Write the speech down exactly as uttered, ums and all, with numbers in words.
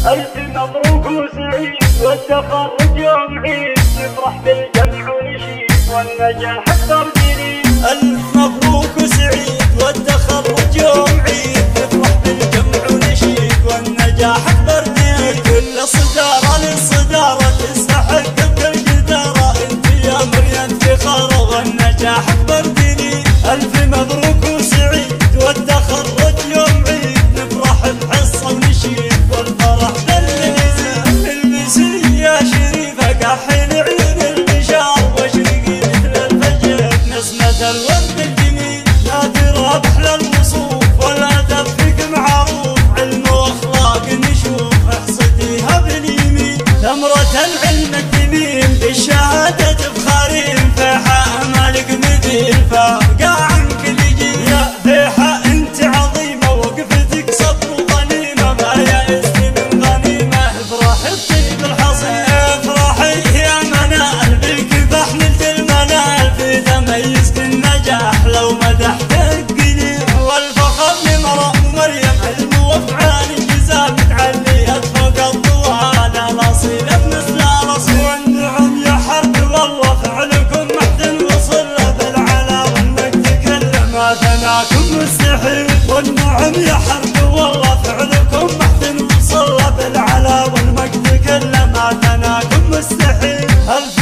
ألف مبروك وسعيد والتخرج يوم عيد، نفرح بالجمع ونشيد والنجاح أكبر جديد. ألف مبروك وسعيد والتخرج يوم عيد، نفرح بالجمع ونشيد والنجاح أكبر جديد. كل صدارة للصدارة تستحق بكل جدارة، انت يا مريم فخارة والنجاح أكبر جديد. ألف مبروك وسعيد والتخرج يوم عيد، نفرح بحصة ونشيد والفرح دليل. البسي يا شريفة كحل عيون البشار، واشرقي مثل الفجر نسمة الورد الجميل. نادر بحلى الوصوف والأدب فيك معروف، علم وأخلاق نشوف احصديها باليمين. ثمرة العلم الدميم بالشهادة تفخرين، فيحاء مالك مثيل فارقة عن كل جيل. يا فيحاء انت عظيمة وقفتك صبر وغنيمة، ما يئست من غنيمة افرحي بطيب الحصيل. افرحي يا منال بالكفاح نلت المنال، في تميزت النجاح لو مدحتك قليل. والفخر لمرأم مريم علم وافعال الجزاء متعلية فوق الطوال، الاصيلة بمثل الاصيل. والنعم يا حرب والله فعلكم محسن وصل بالعلا والمجد كل ما ثناكم مستحيل. والنعم يا حرب والله فعلكم محسن وصل بالعلا والمجد كل ما ثناكم مستحيل.